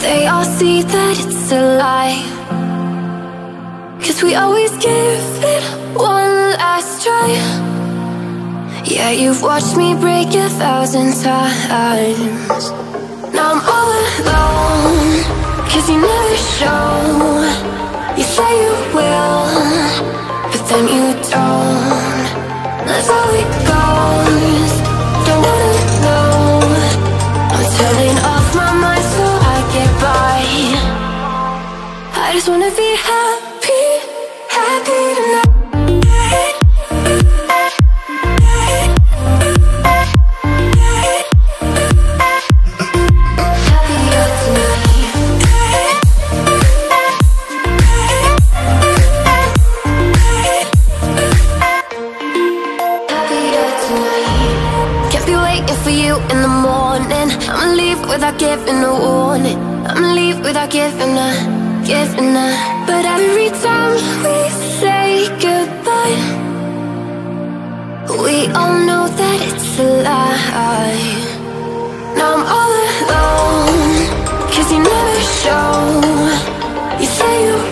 they all see that it's a lie. 'Cause we always give it one last try. Yeah, you've watched me break 1,000 times. Now I'm all alone, 'cause you never show. You say you will, but then you don't. That's how it goes, don't wanna know. I'm turning off my mind so I get by. I just wanna be happy, happy tonight. Without giving a warning, I'ma leave without giving a. But every time we say goodbye, we all know that it's a lie. Now I'm all alone, 'cause you never show. You say you